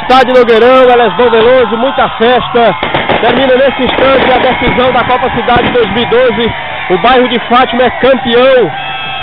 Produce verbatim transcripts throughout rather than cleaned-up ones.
Estádio Nogueirão, Elesbão Veloso, muita festa. Termina nesse instante a decisão da Copa Cidade dois mil e doze. O bairro de Fátima é campeão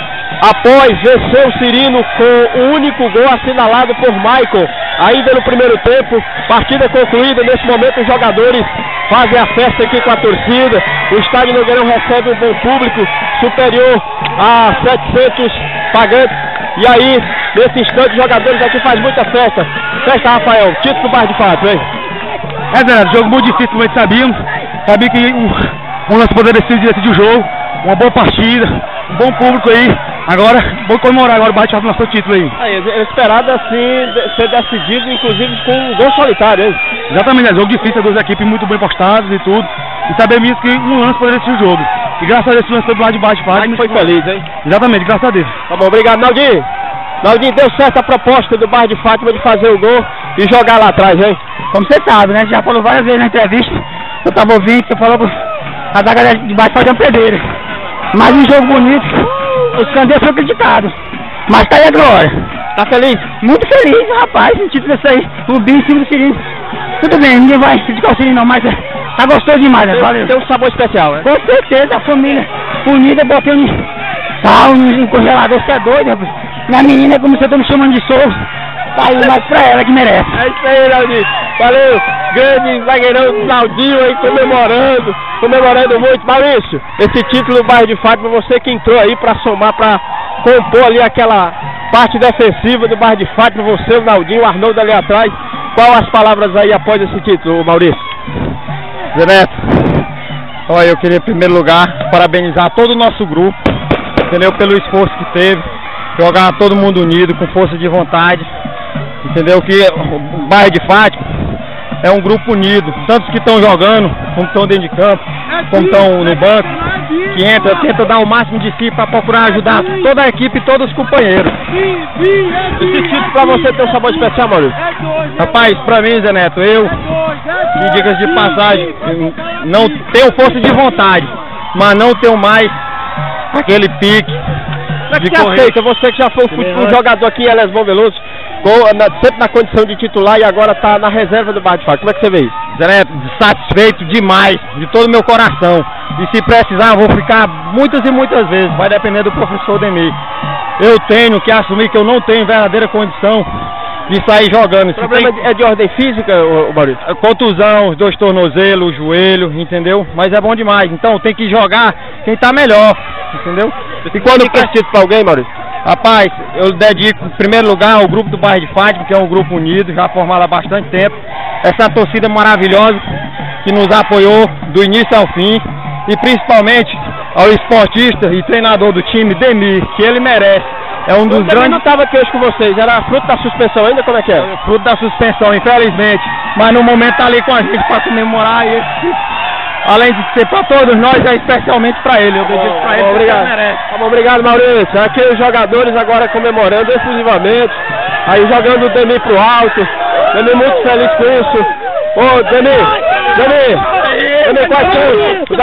após vencer o Cirino com o único gol assinalado por Michael. Ainda no primeiro tempo, partida concluída. Nesse momento os jogadores fazem a festa aqui com a torcida. O Estádio Nogueirão recebe um bom público superior a setecentos pagantes. E aí, nesse instante, os jogadores aqui fazem muita festa. Festa, Rafael, título do bairro de Fátima, hein? É, Zé, jogo muito difícil, como a gente sabíamos. Sabia que um, um lance poderia decidir o jogo. Uma boa partida, um bom público aí. Agora, vou comemorar agora o bairro de Fátima no seu título aí. Aí, é esperado assim ser decidido, inclusive com um gol solitário, hein? Exatamente, é jogo difícil, duas equipes muito bem postadas e tudo. E sabemos que um lance poderia decidir o jogo. E graças a Deus, esse lance foi do lado de baixo de Fátima. Foi feliz, hein? Exatamente, graças a Deus. Tá bom, obrigado, Naldinho. Naldinho, deu certo a proposta do bairro de Fátima de fazer o gol e jogar lá atrás, hein? Como você sabe, né? Já falou várias vezes na entrevista. Eu tava ouvindo, você falou que a zaga de baixo faz uma pedreira. Mas um jogo bonito, os candeiros foram criticados. Mas tá aí a glória. Tá feliz? Muito feliz, rapaz, no título desse aí. O Binho em cima do Cirino. Tudo bem, ninguém vai criticar o Cirino não, mas tá gostoso demais, né? Valeu. Tem um sabor especial, né? Com certeza, a família unida, botei um sal no congelador, você é doido, rapaz. Minha menina, como você tá me chamando de sogro, tá aí mais pra ela que merece. É isso aí, Naldinho. Valeu, grande zagueirão Naldinho aí comemorando, comemorando muito. Maurício, esse título do bairro de Fátima, você que entrou aí pra somar, pra compor ali aquela parte defensiva do bairro de Fátima, você, o Naldinho, o Arnoldo ali atrás. Qual as palavras aí após esse título, Maurício? Zé Neto, olha, eu queria em primeiro lugar parabenizar todo o nosso grupo, entendeu? Pelo esforço que teve, jogar todo mundo unido, com força de vontade, entendeu? Que o bairro de Fátima é um grupo unido, tantos que estão jogando, como estão dentro de campo, como estão no banco, que entra, tenta dar o máximo de si para procurar ajudar toda a equipe e todos os companheiros. Esse título pra você tem um sabor especial, Maurício? Rapaz, pra mim, Zé Neto, eu, me dicas de passagem, não tenho força de vontade, mas não tenho mais aquele pique. Como é que você aceita? Você que já foi um, um jogador aqui em Elesbão Veloso, na, sempre na condição de titular e agora está na reserva do bairro de Fátima. Como é que você vê isso? Zé Neto, satisfeito demais, de todo o meu coração. E se precisar, vou ficar muitas e muitas vezes, vai depender do professor Demir. Eu tenho que assumir que eu não tenho verdadeira condição de sair jogando. O problema tem... é de ordem física, ô, ô Maurício? Contusão, os dois tornozelos, o joelho, entendeu? Mas é bom demais, então tem que jogar quem tá melhor, entendeu? E quando quer título pra alguém, Maurício? Rapaz, eu dedico em primeiro lugar ao grupo do bairro de Fátima, que é um grupo unido, já formado há bastante tempo. Essa torcida maravilhosa que nos apoiou do início ao fim. E principalmente ao esportista e treinador do time, Demir, que ele merece. É um dos eu grandes... não estava aqui hoje com vocês, era fruto da suspensão ainda? Como é que é? é fruto da suspensão, infelizmente. Mas no momento tá ali com a gente para comemorar e esse... além de ser para todos nós, é especialmente para ele. Eu dedico para ele, obrigado. Ele merece. Tá bom, obrigado, Maurício. Aqui os jogadores agora comemorando efusivamente. Aí jogando o Demir pro alto. Demir muito feliz com isso. Ô, Demir, Demir. Demir, quais são?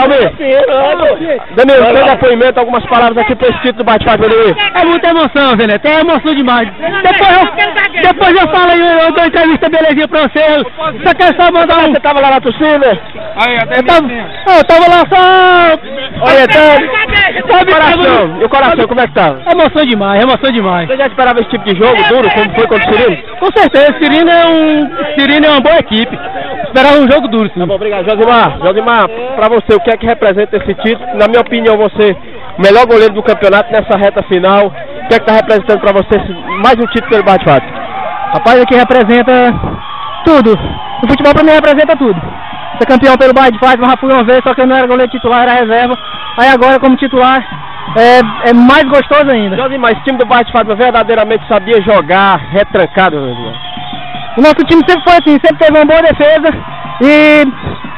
Demir, Demir, você tem depoimento, algumas palavras aqui para esse título do bate-papo, Demir? É muita emoção, Zé Neto, é emoção demais. Depois eu, depois eu falo aí, eu dou entrevista belezinha pra você. Só quero só mandar um... Você tava lá na torcida? Aí, até eu, tava, eu tava lá só... Orientando. E o coração? E o coração, como é que tava? Emoção demais, emoção demais. Você já esperava esse tipo de jogo duro, como foi contra o Cirino? Com certeza, o Cirino é, um, Cirino é uma boa equipe. Esperava um jogo duro, sim. Tá bom, obrigado. Josimar, Josimar, pra você, o que é que representa esse título? Na minha opinião, você, o melhor goleiro do campeonato nessa reta final. O que é que tá representando pra você mais um título pelo bate-papo? Rapaz, aqui representa tudo. O futebol pra mim representa tudo. Ser campeão pelo bairro de Fátima, já fui uma vez, só que eu não era goleiro titular, era reserva. Aí agora, como titular, é, é mais gostoso ainda. Josimar, esse time do bairro de Fátima verdadeiramente sabia jogar retrancado, meu irmão. O nosso time sempre foi assim, sempre teve uma boa defesa e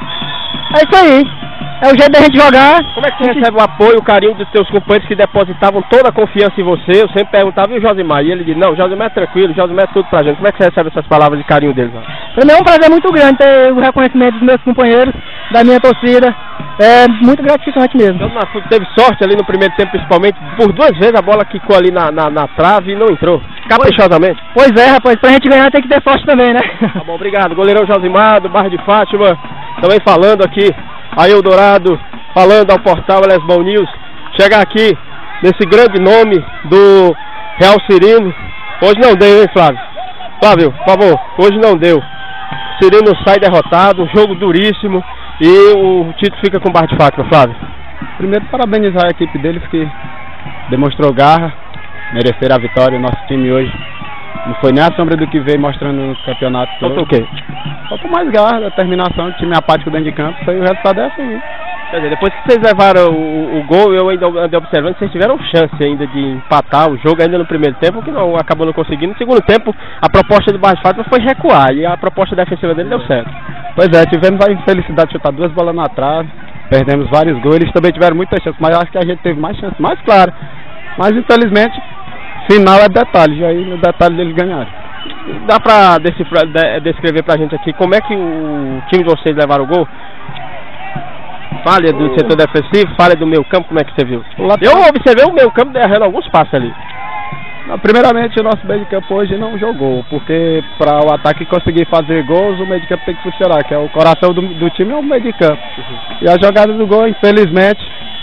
é isso aí, é o jeito da gente jogar. Como é que você gente... recebe o apoio, o carinho dos seus companheiros que depositavam toda a confiança em você? Eu sempre perguntava, e o Josimar? E ele disse, não, o Josimar é tranquilo, o Josimar é tudo pra gente. Como é que você recebe essas palavras de carinho deles? Para mim é um prazer muito grande ter o reconhecimento dos meus companheiros, da minha torcida. é muito gratificante mesmo. Então, teve sorte ali no primeiro tempo, principalmente, por duas vezes a bola quicou ali na, na, na trave e não entrou, caprichosamente. Pois é, rapaz, pra gente ganhar tem que ter sorte também, né? Tá bom, obrigado. Goleirão Josimar, do bairro de Fátima, também falando aqui, aí o Dourado, falando ao portal Lesbon News, chegar aqui nesse grande nome do Real Cirino. Hoje não deu, hein, Flávio? Flávio, por favor, hoje não deu. Cirino sai derrotado, um jogo duríssimo e o título fica com o Bairro de Fátima, Flávio. Primeiro, parabenizar a equipe deles que demonstrou garra, mereceram a vitória. O nosso time hoje não foi nem a sombra do que veio mostrando no campeonato todo. Faltou o quê? Faltou mais garra, determinação, time apático dentro de campo, isso aí o resultado é assim. Quer dizer, depois que vocês levaram o, o gol, eu ainda andei observando que vocês tiveram chance ainda de empatar o jogo ainda no primeiro tempo, que não acabou não conseguindo. No segundo tempo, a proposta do Bairro de Fátima foi recuar e a proposta defensiva dele deu certo. Pois é, tivemos a infelicidade de chutar duas bolas na trave, perdemos vários gols, eles também tiveram muita chance, mas eu acho que a gente teve mais chance, mais claro. Mas infelizmente, final é detalhe, e aí no detalhe deles ganharam. Dá pra decifrar, de, descrever pra gente aqui como é que o time de vocês levaram o gol? Falha do setor defensivo, falha do meio campo, como é que você viu? Eu observei o meio campo errando alguns passos ali. Primeiramente, o nosso meio de campo hoje não jogou, porque para o ataque conseguir fazer gols, o meio de campo tem que funcionar, que é o coração do, do time, é o meio de campo. Uhum. E a jogada do gol, infelizmente,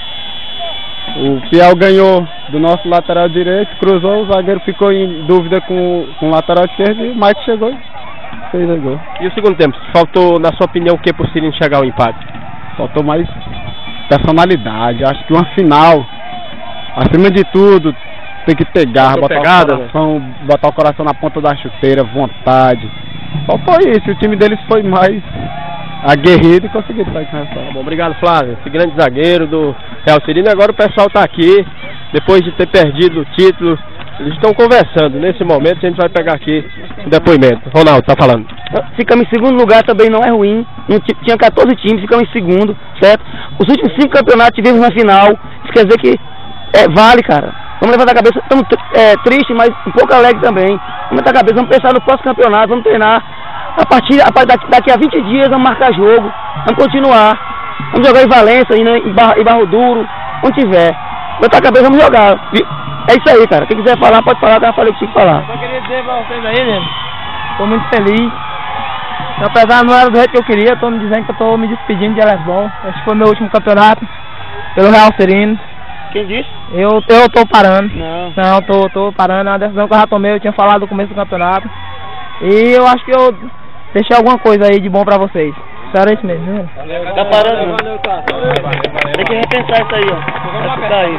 o Fiel ganhou do nosso lateral direito, cruzou, o zagueiro ficou em dúvida com, com o lateral esquerdo e o Mike chegou e fez o gol. E o segundo tempo, faltou, na sua opinião, o que por Cirino chegar ao empate? Faltou mais personalidade. Acho que uma final, acima de tudo, tem que ter garra, botar, pegada, o coração, né? botar o coração na ponta da chuteira, vontade. Faltou isso. O time deles foi mais aguerrido e conseguiu sair com essa. Bom, obrigado, Flávio. Esse grande zagueiro do Real Cirino. Agora o pessoal está aqui, depois de ter perdido o título. Eles estão conversando. Nesse momento a gente vai pegar aqui o depoimento. Ronaldo, tá falando. Ficamos em segundo lugar, também não é ruim. Não tinha quatorze times, ficamos em segundo, certo? Os últimos cinco campeonatos tivemos na final. Isso quer dizer que é, vale, cara. Vamos levantar a cabeça. Estamos é, tristes, mas um pouco alegre também. Vamos levantar a cabeça, vamos pensar no próximo campeonato, vamos treinar. A partir, a partir daqui, daqui a vinte dias vamos marcar jogo, vamos continuar. Vamos jogar em Valência, em Barro, em Barro Duro, onde tiver. Levantar a cabeça, vamos jogar. É isso aí, cara. Quem quiser falar, pode falar, que eu falei o que tinha que falar. Só queria dizer pra vocês aí, né? Tô muito feliz. Apesar de não era do jeito que eu queria, tô me dizendo que eu tô me despedindo de Lesbon. Esse foi meu último campeonato pelo Real Cirino. Quem disse? Eu, eu tô parando. Não. Não, tô, tô parando. É uma decisão que eu já tomei, eu tinha falado no começo do campeonato. E eu acho que eu deixei alguma coisa aí de bom pra vocês. Era isso mesmo, né? Tá parando, não. Tem que repensar isso aí, ó. Vai ficar aí.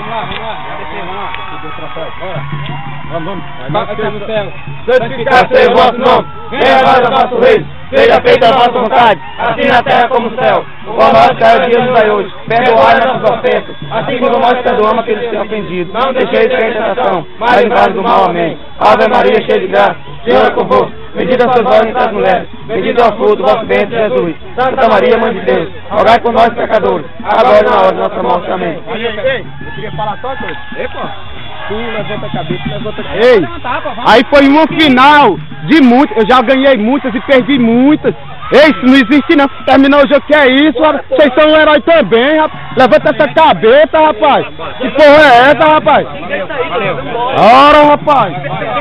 Vamos, vamos. Santificado seja o vosso nome. Venha a nós o vosso reino. Seja feita a vossa vontade, assim na terra como no céu. O pão nosso cada dia nos dai hoje. Perdoai nossas ofensas, assim como nós perdoamos aqueles que têm ofendido. Não deixeis cair em tentação, mas livrai do mal. Amém. Ave Maria, cheia de graça, Senhor é convosco. Bendita sois vós entre as mulheres, bendito é o fruto do vosso ventre, Jesus. Santa Maria, Mãe de Deus, rogai por nós pecadores, agora e na hora de nossa morte. Amém. Eu queria falar só uma coisa. Epa, tu levanta a cabeça, levanta a cabeça. Ei, aí foi uma final de muitas, eu já ganhei muitas e perdi muitas. Ei, isso não existe não. Terminou o jogo, que é isso? Vocês são um herói também, rapaz. Levanta essa cabeça, rapaz. Que porra é essa, rapaz? Ora, rapaz.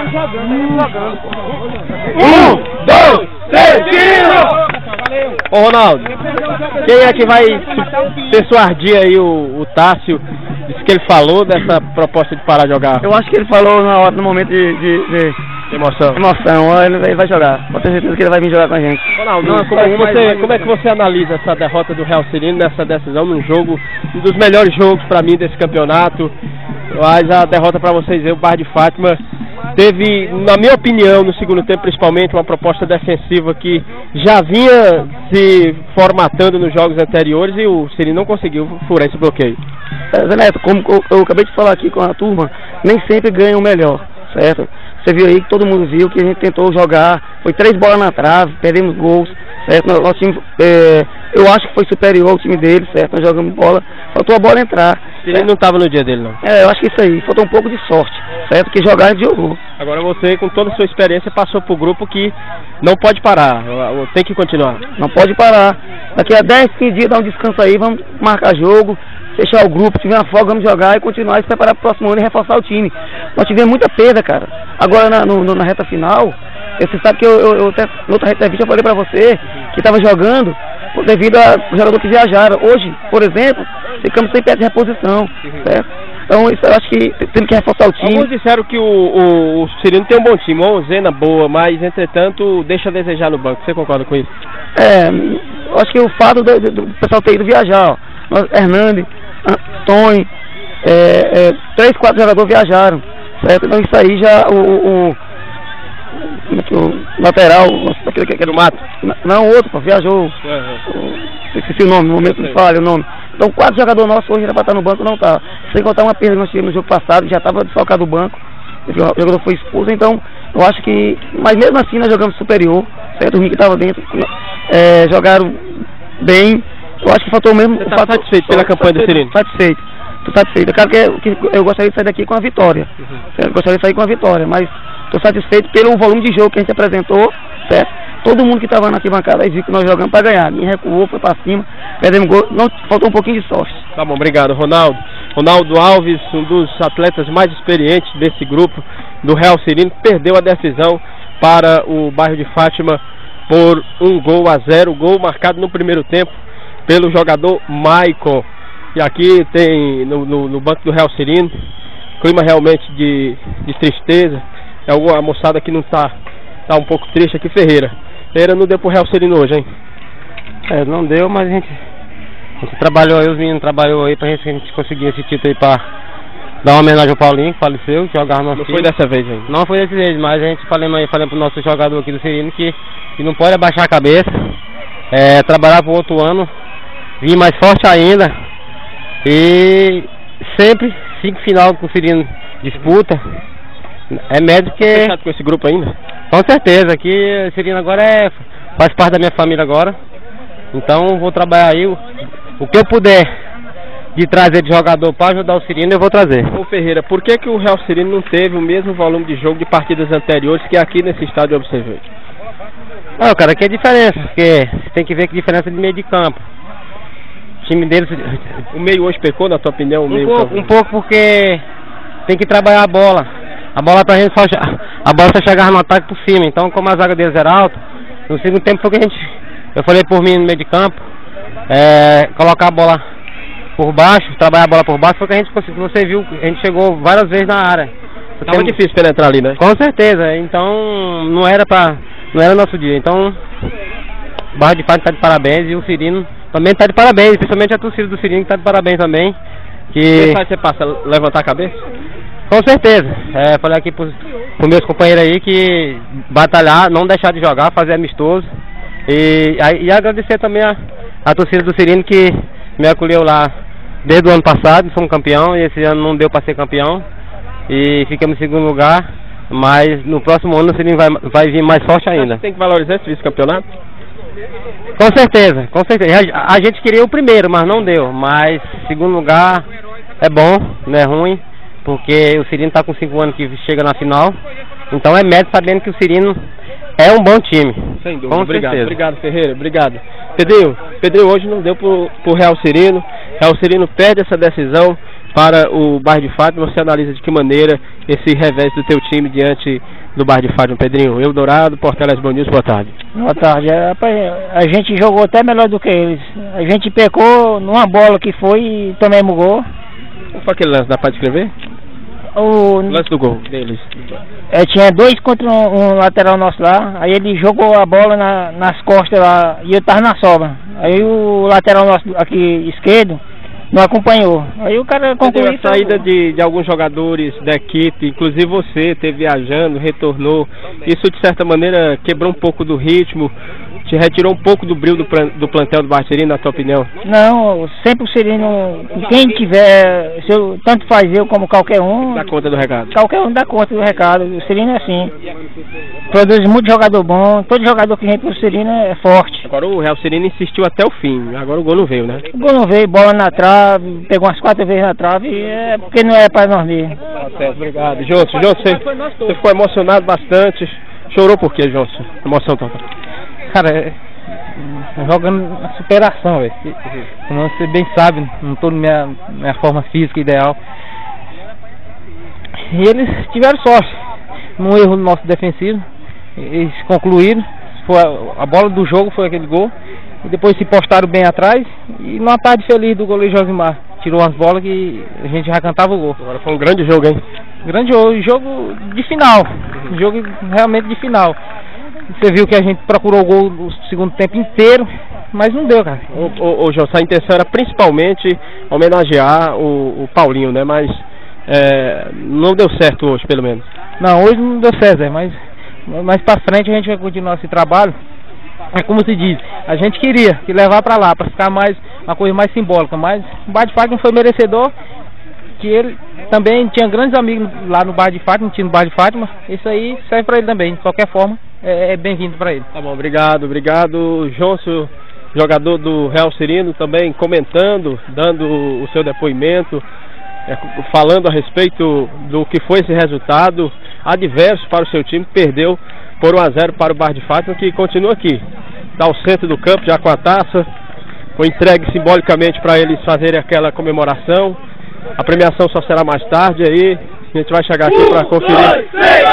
Um, dois, três, tiro! Ô, Ronaldo, quem é que vai persuadir aí o, o Tássio? Disse que ele falou dessa proposta de parar de jogar. Eu acho que ele falou na hora, no momento de, de, de emoção. emoção. Ele vai jogar. Pode ter certeza que ele vai vir jogar com a gente. Ronaldo, não, como, é que você, como é que você analisa essa derrota do Real Cirino nessa decisão, num jogo, um dos melhores jogos para mim desse campeonato? Mas a derrota para vocês aí, o Bairro de Fátima teve, na minha opinião, no segundo tempo principalmente, uma proposta defensiva que já vinha se formatando nos jogos anteriores e o Cirino não conseguiu furar esse bloqueio. Zé Neto, como eu acabei de falar aqui com a turma, nem sempre ganha o melhor, certo? Você viu aí que todo mundo viu que a gente tentou jogar, foi três bolas na trave, perdemos gols, certo? Nosso time, é, eu acho que foi superior ao time dele, certo? Nós jogamos bola, faltou a bola entrar. Ele não estava no dia dele, não. É, eu acho que isso aí, faltou um pouco de sorte, certo? Que jogar a gente jogou. Agora você, com toda a sua experiência, passou pro grupo que não pode parar, tem que continuar. Não pode parar. Daqui a dez, quinze dias dá um descanso aí, vamos marcar jogo, fechar o grupo, tiver uma folga, vamos jogar e continuar e se preparar para o próximo ano e reforçar o time. Nós tivemos muita perda, cara. Agora na, no, na reta final, você sabe que eu, eu, eu até, na outra reta eu falei para você que estava jogando devido ao jogador que viajaram. Hoje, por exemplo, ficamos sem peça de reposição, certo? Então isso eu acho que temos que reforçar o time. Alguns disseram que o, o, o Cirino tem um bom time, uma onzena boa, mas entretanto deixa a desejar no banco. Você concorda com isso? É, eu acho que o fato do, do, do pessoal ter ido viajar, ó, nós, Hernandes, Tony, é, é, três, quatro jogadores viajaram, certo? Então isso aí já o, o, o, o lateral, aquele que era o Mato, não, outro, pô, viajou, uhum. Esqueci o nome, no momento não fala o nome. Então quatro jogadores nossos hoje era para estar no banco, não tá. Sem contar uma perda que nós tivemos no jogo passado, já estava desfalcado do banco, o jogador foi expulso, então eu acho que, mas mesmo assim nós jogamos superior, certo? O Rick estava dentro, é, jogaram bem, eu acho que faltou mesmo... Você está satisfeito pela campanha do Cirino? Satisfeito, estou satisfeito. É claro que eu, que eu gostaria de sair daqui com a vitória, uhum. Eu gostaria de sair com a vitória, mas estou satisfeito pelo volume de jogo que a gente apresentou, certo? Todo mundo que estava na arquibancada aí viu que nós jogamos para ganhar. Ninguém recuou, foi para cima, perdemos gol, não, faltou um pouquinho de sorte. Tá bom, obrigado, Ronaldo. Ronaldo Alves, um dos atletas mais experientes desse grupo do Real Cirino, perdeu a decisão para o bairro de Fátima por um gol a zero, gol marcado no primeiro tempo pelo jogador Maicon. E aqui tem no, no, no banco do Real Cirino, clima realmente de, de tristeza. É a moçada que não está tá um pouco triste aqui, Ferreira. Ferreira não deu pro Real Cirino hoje, hein? É, não deu, mas a gente, a gente trabalhou aí, os meninos trabalhou aí pra gente, a gente conseguir esse título aí pra dar uma homenagem ao Paulinho, que faleceu, que jogava no Não foi dessa vez, hein? Não foi dessa vez, mas a gente falamos aí, falamos pro nosso jogador aqui do Cirino que, que não pode abaixar a cabeça, é, trabalhar pro outro ano, vir mais forte ainda e sempre cinco final que o Cirino disputa. É médio que... Fechado com esse grupo ainda? Com certeza, que o Cirino agora é, faz parte da minha família agora. Então vou trabalhar aí, o, o que eu puder de trazer de jogador para ajudar o Cirino, eu vou trazer. Ô Ferreira, por que que o Real Cirino não teve o mesmo volume de jogo de partidas anteriores que aqui nesse estádio eu observei? Não, cara, aqui é diferença, porque você tem que ver que diferença de meio de campo. O time deles... O meio hoje pecou, na tua opinião? O um, meio pouco, um pouco porque tem que trabalhar a bola. A bola pra gente só, a bola só chegava no ataque por cima, então como a zaga deles era alta, no segundo tempo foi que a gente, eu falei por mim no meio de campo, é, colocar a bola por baixo, trabalhar a bola por baixo, foi que a gente conseguiu, você viu, a gente chegou várias vezes na área. Tava tem, difícil penetrar ali, né? Com certeza, então não era pra, não era nosso dia, então o Barra de Fato tá de parabéns e o Cirino também tá de parabéns, principalmente a torcida do Cirino que tá de parabéns também. Que mensagem você passa, levantar a cabeça? Com certeza, é, falei aqui para os meus companheiros aí que batalhar, não deixar de jogar, fazer amistoso e, e agradecer também a, a torcida do Cirino que me acolheu lá desde o ano passado, fomos campeão e esse ano não deu para ser campeão e ficamos em segundo lugar, mas no próximo ano o Cirino vai, vai vir mais forte ainda. Você tem que valorizar esse vice-campeonato? Com certeza, com certeza, a, a gente queria o primeiro, mas não deu, mas segundo lugar é bom, não é ruim. Porque o Cirino está com cinco anos que chega na final. Então é mérito sabendo que o Cirino é um bom time. Sem dúvida. Obrigado, certeza. Obrigado, Ferreira. Obrigado. Pedrinho, Pedrinho hoje não deu pro, pro Real Cirino. Real Cirino perde essa decisão para o Bairro de Fátima. Você analisa de que maneira esse revés do teu time diante do Bairro de Fátima, Pedrinho? Eldorado, Portelas Bom News, boa tarde. Boa tarde. A gente jogou até melhor do que eles. A gente pecou numa bola que foi e tomamos gol. Qual foi aquele lance? Dá para descrever? O lance do gol deles. É, tinha dois contra um, um lateral nosso lá. Aí ele jogou a bola na, nas costas lá e eu tava na sobra. Aí o lateral nosso aqui esquerdo não acompanhou. Aí o cara concluiu. A saída de, de alguns jogadores da equipe, inclusive você, esteve viajando, retornou. Isso de certa maneira quebrou um pouco do ritmo, te retirou um pouco do brilho do, do plantel do Bairro Cirino, na tua opinião? Não, sempre o Cirino, quem tiver, se eu, tanto faz eu como qualquer um... Dá conta do recado. Qualquer um dá conta do recado. O Cirino é assim. Produz muito jogador bom, todo jogador que vem pro Cirino é forte. Agora o Real Cirino insistiu até o fim, agora o gol não veio, né? O gol não veio, bola na trave, pegou umas quatro vezes na trave, é porque não é para nós ver. Tá certo, obrigado. Johnson, Johnson, você, você ficou emocionado bastante. Chorou por quê, Johnson? Emoção total. Cara, jogando na superação, velho. Como você bem sabe, não tô na minha, minha forma física ideal. E eles tiveram sorte no erro nosso defensivo. Eles concluíram. Foi a, a bola do jogo foi aquele gol. E depois se postaram bem atrás. E numa tarde feliz do goleiro Josimar. Tirou as bolas que a gente já cantava o gol. Agora foi um grande jogo, hein? Grande jogo, jogo de final. Jogo realmente de final. Você viu que a gente procurou o gol o segundo tempo inteiro, mas não deu, cara. Ô, ô, ô José, a intenção era principalmente homenagear o, o Paulinho, né? Mas é, não deu certo hoje, pelo menos. Não, hoje não deu certo, Zé, mas mais pra frente a gente vai continuar esse trabalho. É como se diz, a gente queria que levar pra lá, pra ficar mais, uma coisa mais simbólica, mas o Bar de Fátima foi merecedor, que ele também tinha grandes amigos lá no Bar de Fátima, tinha no Bar de Fátima, isso aí serve pra ele também, de qualquer forma, é, é bem-vindo pra ele. Tá bom, obrigado, obrigado. Johnson, jogador do Real Cirino, também comentando, dando o seu depoimento, é, falando a respeito do que foi esse resultado adverso para o seu time, que perdeu por um a zero para o Bar de Fátima, que continua aqui, está ao centro do campo, já com a taça, foi entregue simbolicamente para eles fazerem aquela comemoração. A premiação só será mais tarde aí, a gente vai chegar aqui para conferir.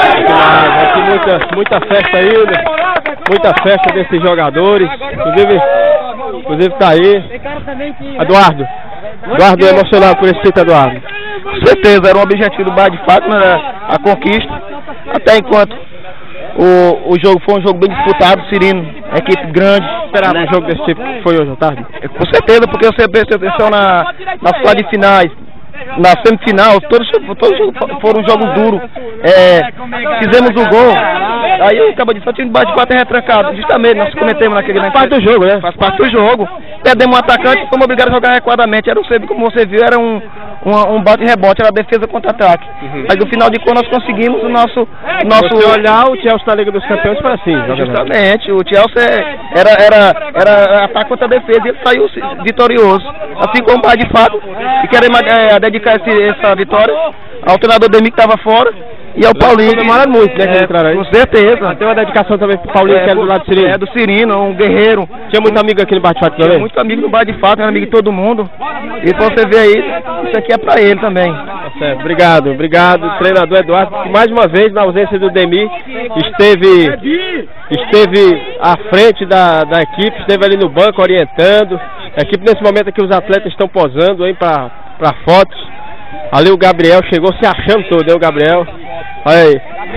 Vai ter muita, muita festa aí, muita festa desses jogadores, inclusive, inclusive tá aí, Eduardo, Eduardo é emocionado por esse título, Eduardo. Com certeza, era um objetivo do Bar de Fátima, né, a conquista, até enquanto o, o jogo foi um jogo bem disputado, Cirino, equipe grande. Esperava um jogo desse tipo que foi hoje à tarde? Com certeza, porque você prestou atenção na, nas quadras finais, na semifinal, todos, todos foram jogos duros. É, fizemos o gol, aí eu acabo de só time de Bar de Fátima retrancado, justamente, nós cometemos naquele... Faz parte do jogo, né? Faz parte do jogo. Perdemos um atacante e fomos obrigados a jogar recuadamente. Era um, como você viu, era um, um, um bate e rebote, era defesa contra-ataque. Uhum. Mas no final de contas nós conseguimos o nosso... O nosso... Se olhar, o Chelsea da Liga dos Campeões foi assim. Justamente, o Chelsea era, era, era ataque contra defesa e ele saiu vitorioso. Assim como o Bar de Fátima, e queremos é, dedicar esse, essa vitória ao treinador Demi, que estava fora, e ao Paulinho. Comemora muito, né? É, que com certeza. Tem uma dedicação também pro Paulinho, é, que é do lado do Cirino. É, do Cirino, um guerreiro. Tinha muito amigo aqui no Bar de Fátima também? Tinha muito amigo no Bar de Fátima, amigo de todo mundo. E pra você ver aí, isso aqui é pra ele também. Tá certo, obrigado, obrigado, treinador Eduardo, que mais uma vez, na ausência do Demi, esteve, esteve à frente da, da equipe, esteve ali no banco orientando. A equipe nesse momento aqui, os atletas estão posando aí pra, pra fotos. Ali o Gabriel chegou se achando todo, hein, o Gabriel? Olha aí.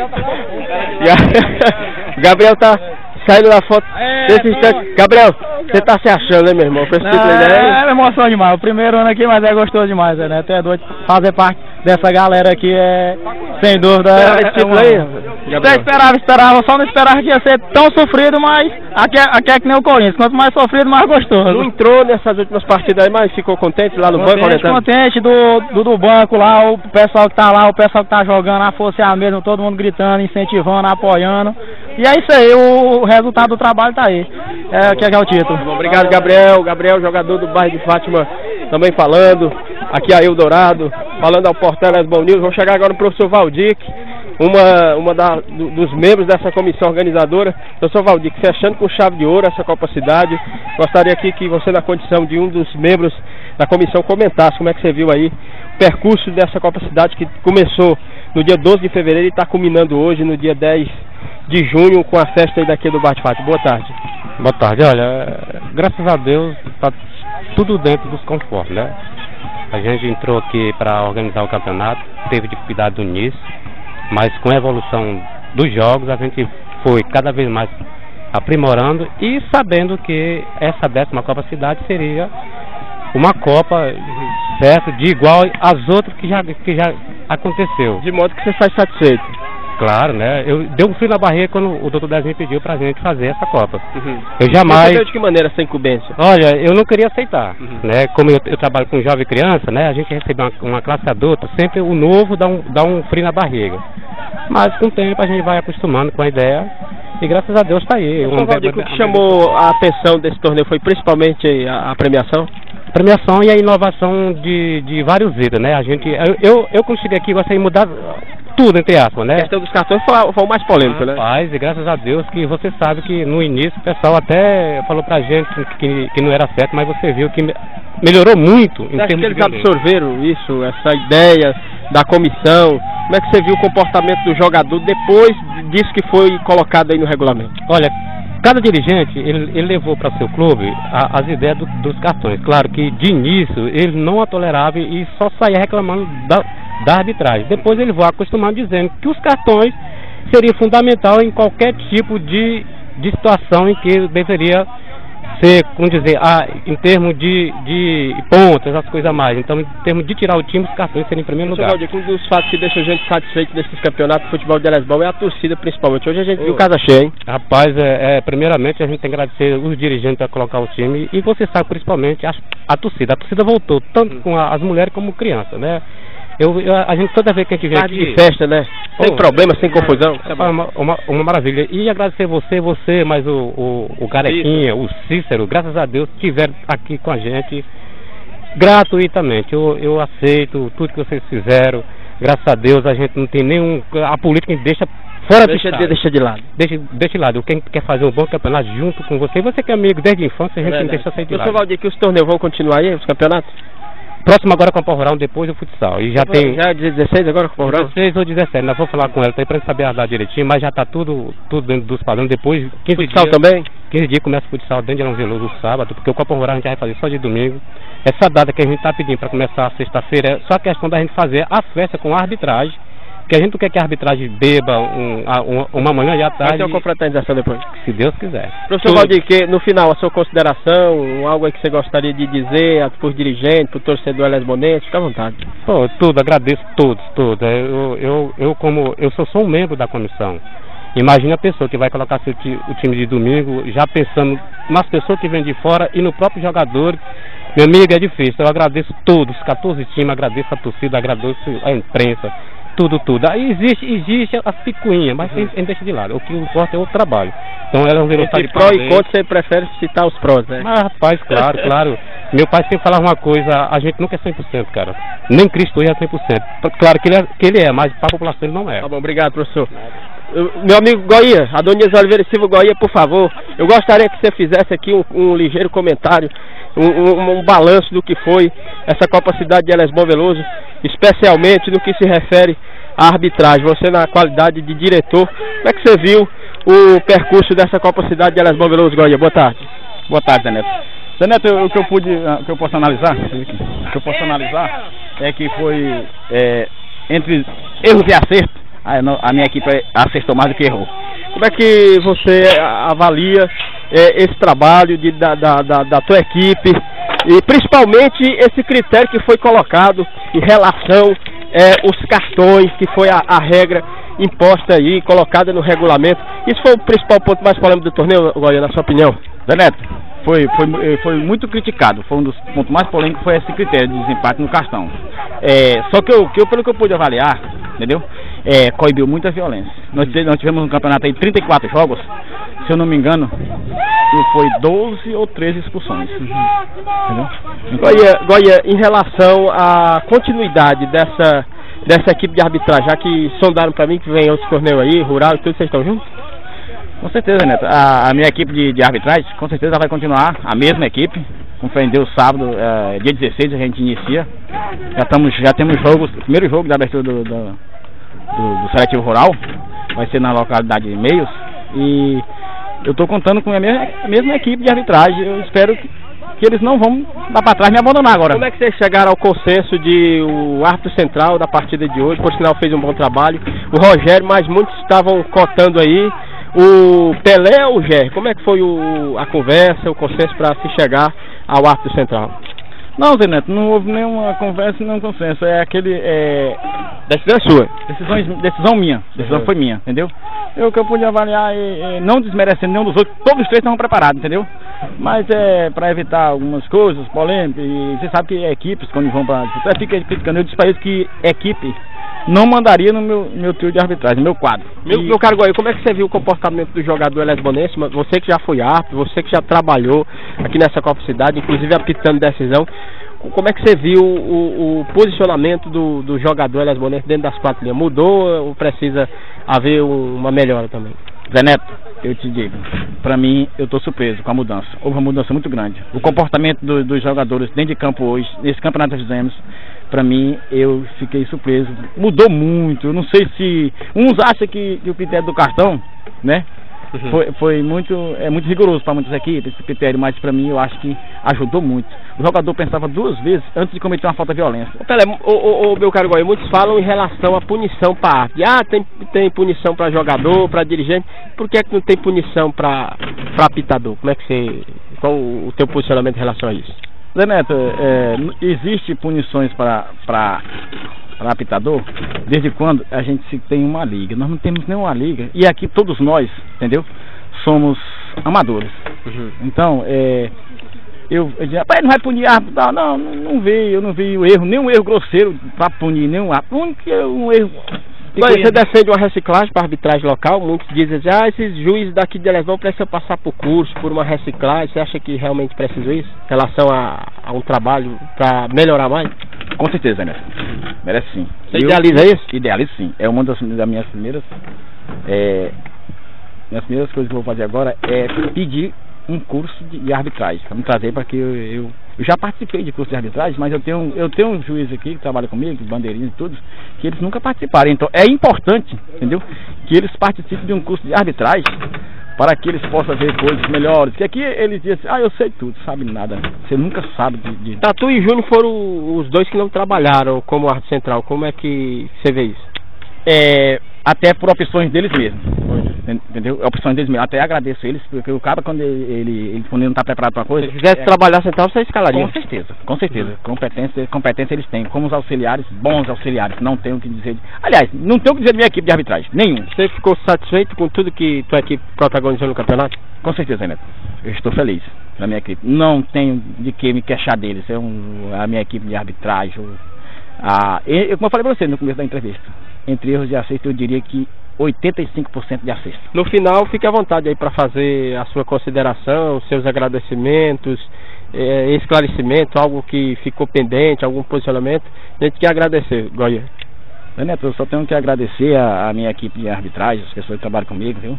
O Gabriel tá saindo da foto desse instante. Gabriel, você tá se achando, né, meu irmão? Com esse título aí, né? É, é emoção demais. O primeiro ano aqui, mas é gostoso demais, né? Até doido fazer parte dessa galera aqui é, sem dúvida. Esperava esse é, título é aí? Até esperava, esperava. Só não esperava que ia ser tão sofrido, mas aqui é, aqui é que nem o Corinthians. Quanto mais sofrido, mais gostoso. Não entrou nessas últimas partidas aí, mas ficou contente lá no contente, banco? Contente, contente do, do, do banco lá, o pessoal que tá lá, o pessoal que tá jogando, a força é a mesma, todo mundo gritando, incentivando, apoiando. E é isso aí, o, o resultado do trabalho tá aí. É, que é, que é o título. Bom, obrigado, Gabriel. Gabriel, jogador do bairro de Fátima, também falando. Aqui a Eldorado, falando ao Portela Bom News. Vamos chegar agora no professor Valdir, uma, uma da, do, dos membros dessa comissão organizadora. Professor Valdir, fechando com chave de ouro essa Copa Cidade. Gostaria aqui que você, na condição de um dos membros da comissão, comentasse como é que você viu aí o percurso dessa Copa Cidade, que começou no dia doze de fevereiro e está culminando hoje, no dia dez de junho, com a festa aí daqui do Bar de Fátima. Boa tarde. Boa tarde. Olha, graças a Deus está tudo dentro dos conformes, né? A gente entrou aqui para organizar o campeonato, teve dificuldade no início, mas com a evolução dos jogos a gente foi cada vez mais aprimorando e sabendo que essa décima Copa Cidade seria uma Copa, certo, de igual às outras que já, que já aconteceu. De modo que você sai satisfeito. Claro, né? Eu dei um frio na barriga quando o doutor Dezinho pediu pra gente fazer essa Copa. Uhum. Eu jamais... Você de que maneira essa incumbência? Olha, eu não queria aceitar, uhum. né? Como eu, eu trabalho com jovem criança, né? A gente recebe uma, uma classe adulta, sempre o novo dá um, dá um frio na barriga. Mas com o tempo a gente vai acostumando com a ideia e graças a Deus tá aí. Um... O que chamou a atenção desse torneio foi principalmente a, a premiação? A premiação e a inovação de, de vários itens, né? A gente, eu, eu, eu quando cheguei aqui, gostei de mudar tudo, entre aspas, né? A questão dos cartões foi, foi o mais polêmico, ah, né? Rapaz, e graças a Deus que você sabe que no início o pessoal até falou pra gente que, que, que não era certo, mas você viu que melhorou muito em você acha termos que eles de violência. absorveram isso, essa ideia da comissão? Como é que você viu o comportamento do jogador depois disso que foi colocado aí no regulamento? Olha, cada dirigente, ele, ele levou para o seu clube a, as ideias do, dos cartões. Claro que de início ele não a tolerava e só saía reclamando da, da arbitragem. Depois ele vai acostumando dizendo que os cartões seriam fundamental em qualquer tipo de, de situação em que deveria ser, como dizer, ah, em termos de, de pontos, essas coisas a mais. Então, em termos de tirar o time, os cartões seriam em primeiro lugar. Valdir, um dos fatos que deixa a gente satisfeito nesses campeonatos de futebol de Elesbal é a torcida, principalmente. Hoje a gente oh. viu casa cheia, hein? Rapaz, é, é, primeiramente a gente tem que agradecer os dirigentes para colocar o time e você sabe, principalmente, a, a torcida. A torcida voltou, tanto com a, as mulheres como crianças, né? Eu, eu, a gente toda vez que a gente vem Tarde aqui... de festa, né? Sem oh, problema, sem é, confusão. É uma, uma, uma maravilha. E agradecer você, você, mas o, o, o Carequinha, o Cícero, graças a Deus, estiveram aqui com a gente gratuitamente. Eu, eu aceito tudo que vocês fizeram. Graças a Deus, a gente não tem nenhum... A política deixa fora deixa do de, deixa de lado. Deixa, deixa de lado. Quem quer fazer um bom campeonato junto com você, você que é amigo desde a infância, a gente é não deixa sair de lado. Professor Valdir, que os torneios vão continuar aí, os campeonatos? Próximo agora com o Campo Rural, depois o futsal. E já então, tem... Já é dezesseis agora com o Campo Rural? dezesseis ou dezessete, nós vamos falar com ela tá aí pra gente saber a data direitinho, mas já tá tudo, tudo dentro dos padrões. Depois, quinze futsal dias... também? quinze dias começa o futsal dentro de Arão Veloso no sábado, porque o Campo Rural a gente vai fazer só de domingo. Essa data que a gente tá pedindo para começar a sexta-feira é só a questão da gente fazer a festa com a arbitragem, que a gente não quer que a arbitragem beba um, um, uma manhã e à tarde. Vai ter uma confraternização depois? Se Deus quiser. Professor Valdir, que no final a sua consideração, algo que você gostaria de dizer para os dirigentes, para o torcedor elesbonense, fica à vontade. Pô, tudo, agradeço todos, todos. Eu, eu, eu como eu sou só um membro da comissão. Imagina a pessoa que vai colocar seu ti, o time de domingo, já pensando nas pessoas que vêm de fora e no próprio jogador. Meu amigo, é difícil. Eu agradeço todos, quatorze times, agradeço a torcida, agradeço a imprensa. Tudo, tudo. Aí existe, existe as picuinhas, mas uhum. a gente deixa de lado. O que importa é o trabalho. Então elas viram de pró e contra, você prefere citar os prós, né? Mas rapaz, claro, claro. Meu pai sempre falava uma coisa, a gente nunca é cem por cento, cara. Nem Cristo é cem por cento. Claro que ele é, que ele é, mas para a população ele não é. Tá bom, obrigado, professor. Eu, meu amigo Goiânia, Adonias Oliveira Silva Goiânia, por favor, eu gostaria que você fizesse aqui um, um ligeiro comentário, um, um, um balanço do que foi essa Copa Cidade de Elesbão Veloso, especialmente no que se refere à arbitragem. Você, na qualidade de diretor, como é que você viu o percurso dessa Copa Cidade de Elesbão Veloso, Goiânia? Boa tarde. Boa tarde, Zé Neto. Zé Neto, o que eu pude, o que eu posso analisar, o que eu posso analisar é que foi é, entre erros e acertos. A minha equipe acertou mais do que errou. Como é que você avalia é, esse trabalho de, da, da, da, da tua equipe e principalmente esse critério que foi colocado em relação é, os cartões, que foi a, a regra imposta aí, colocada no regulamento? Isso foi o principal ponto mais polêmico do torneio, Goiânia, na sua opinião? Zé Neto, foi, foi, foi muito criticado. Foi um dos pontos mais polêmicos, foi esse critério de desempate no cartão. É, só que, eu, que eu, pelo que eu pude avaliar, entendeu? É, coibiu muita violência. Nós, nós tivemos um campeonato aí de trinta e quatro jogos, se eu não me engano, foi doze ou treze expulsões. Uhum. Entendeu? Então, Goiânia, Goiânia, em relação à continuidade dessa, dessa equipe de arbitragem, já que sondaram para mim que vem outros torneios aí, rural e tudo, vocês estão juntos? Com certeza, Neto. A, a minha equipe de, de arbitragem, com certeza vai continuar, a mesma equipe. Compreendeu sábado, é, dia dezesseis a gente inicia. Já, tamo, já temos jogos, o primeiro jogo da abertura do, do, do, do seletivo rural, vai ser na localidade de Meios. E eu estou contando com a mesma, a mesma equipe de arbitragem. Eu espero que, que eles não vão dar para trás e me abandonar agora. Como é que vocês chegaram ao consenso de o árbitro central da partida de hoje? Por sinal, fez um bom trabalho. O Rogério, mas muitos estavam cotando aí o Pelé ou o Gé. Como é que foi o, a conversa, o consenso para se chegar ao árbitro central? Não, Zé Neto, não houve nenhuma conversa e nenhum consenso. É aquele... É... Decisão é sua? Decisão, decisão minha. Decisão uhum. foi minha, entendeu? Eu que eu pude avaliar, é, é, não desmerecendo nenhum dos outros, todos os três estavam preparados, entendeu? Mas é para evitar algumas coisas polêmicas, e você sabe que equipes, quando vão para... Você fica criticando, eu disse para eles que equipe não mandaria no meu, meu trio de arbitragem, no meu quadro. Meu, e... meu caro Goiânia, como é que você viu o comportamento do jogador elesbonense? Você que já foi árbitro, você que já trabalhou aqui nessa Copa Cidade, inclusive apitando decisão. como é que você viu o, o posicionamento do, do jogador Elesbonense dentro das quatro linhas? Mudou ou precisa haver um, uma melhora também? Zé Neto, eu te digo, pra mim, eu tô surpreso com a mudança. Houve uma mudança muito grande. O comportamento do, dos jogadores dentro de campo hoje, nesse campeonato que nós fizemos, pra mim, eu fiquei surpreso. Mudou muito. Eu não sei se... Uns acham que, que o critério do cartão, né? Uhum. Foi, foi muito, é muito rigoroso para muitas equipes esse critério, mas para mim eu acho que ajudou muito. O jogador pensava duas vezes antes de cometer uma falta de violência. Pelé, o, o, o meu caro Goiás, muitos falam em relação à punição para árbitro. Ah, tem, tem punição para jogador, para dirigente. Por que é que não tem punição para apitador? Como é que você, qual o, o teu posicionamento em relação a isso? Zé Neto, é, existe punições para para apitador desde quando a gente se tem uma liga. Nós não temos nenhuma liga e aqui todos nós, entendeu? Somos amadores. Uhum. Então, é, eu, eu dizia, rapaz, não vai punir árbitro, não, não, não vi, eu não vi o erro, nenhum erro grosseiro para punir nenhum árbitro. Um, um erro. Mas você defende uma reciclagem para arbitragem local? Muitos dizem, ah, esses juízes daqui de Elesbão precisam passar por curso, por uma reciclagem. Você acha que realmente precisa isso? Em relação a, a um trabalho para melhorar mais? Com certeza, né? Merece sim. Você eu, idealiza isso? Idealizo sim. É uma das, das minhas primeiras... É, minhas primeiras coisas que eu vou fazer agora é pedir um curso de, de arbitragem, para me trazer para que eu, eu... Eu já participei de curso de arbitragem, mas eu tenho, eu tenho um juiz aqui que trabalha comigo, bandeirinhos e tudo, que eles nunca participaram. Então é importante, entendeu? Que eles participem de um curso de arbitragem para que eles possam ver coisas melhores. Porque aqui eles dizem assim, ah, eu sei tudo, sabe nada. Você nunca sabe de... de... Tatu e Júnior foram os dois que não trabalharam como árbitro central. Como é que você vê isso? É, até por opções deles mesmos. Entendeu? Opções deles mesmos. Até agradeço eles, porque o cara, quando ele, ele, quando ele não está preparado para uma coisa... Se quisesse é, trabalhar central, você escalaria? Com certeza, com certeza. Uhum. Competência, competência eles têm. Como os auxiliares, bons auxiliares, não tenho o que dizer. Aliás, não tenho o que dizer da minha equipe de arbitragem, nenhum. Você ficou satisfeito com tudo que tua equipe protagonizou no campeonato? Com certeza, Neto. Eu estou feliz na minha equipe. Não tenho de que me queixar deles. É um, a minha equipe de arbitragem. Ou, a, eu, como eu falei para você no começo da entrevista, entre erros de acerto, eu diria que oitenta e cinco por cento de acerto. No final, fique à vontade aí para fazer a sua consideração, seus agradecimentos, é, esclarecimento, algo que ficou pendente, algum posicionamento. A gente quer agradecer, Goiás. Neto, eu só tenho que agradecer a, a minha equipe de arbitragem, as pessoas que trabalham comigo, viu?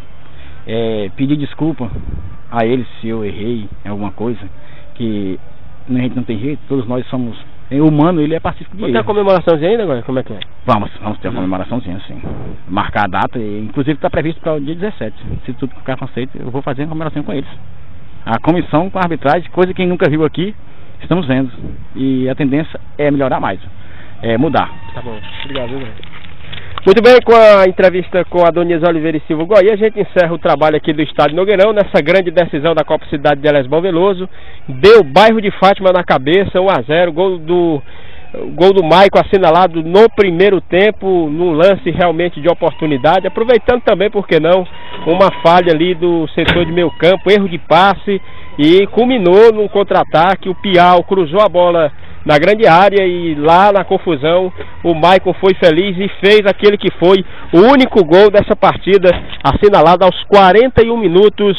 É, pedir desculpa a eles se eu errei em alguma coisa, que a gente não tem jeito, todos nós somos... O humano, ele é pacífico de erro. Tem a comemoraçãozinha ainda, agora? Como é que é? Vamos, vamos ter uma comemoraçãozinha, sim. Marcar a data, e, inclusive está previsto para o dia dezessete. Se tudo ficar conceito, eu vou fazer uma comemoração com eles. A comissão com a arbitragem, coisa que quem nunca viu aqui, estamos vendo. E a tendência é melhorar mais, é mudar. Tá bom, obrigado, viu? Muito bem, com a entrevista com a Doniz Oliveira e Silva Goiás, a gente encerra o trabalho aqui do Estádio Nogueirão, nessa grande decisão da Copa Cidade de Elesbão Veloso. Deu o bairro de Fátima na cabeça, um a zero, gol do, gol do Maico assinalado no primeiro tempo, num lance realmente de oportunidade, aproveitando também, por que não, uma falha ali do setor de meio campo, erro de passe, e culminou num contra-ataque. O Piau cruzou a bola na grande área e lá na confusão o Maicon foi feliz e fez aquele que foi o único gol dessa partida, assinalado aos quarenta e um minutos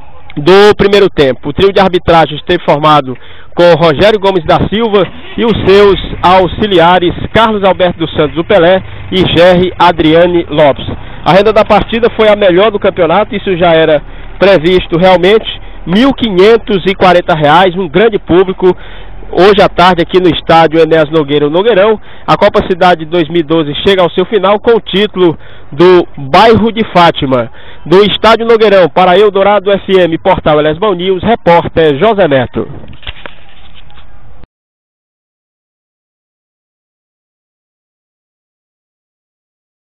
do primeiro tempo. O trio de arbitragem esteve formado com Rogério Gomes da Silva e os seus auxiliares Carlos Alberto dos Santos, o Pelé, e Gerry Adriane Lopes. A renda da partida foi a melhor do campeonato, isso já era previsto realmente, mil quinhentos e quarenta reais, um grande público. Hoje à tarde aqui no estádio Enéas Nogueira, o Nogueirão, a Copa Cidade dois mil e doze chega ao seu final com o título do Bairro de Fátima. Do estádio Nogueirão para Eldorado F M, Portal Elesbão News, repórter José Neto.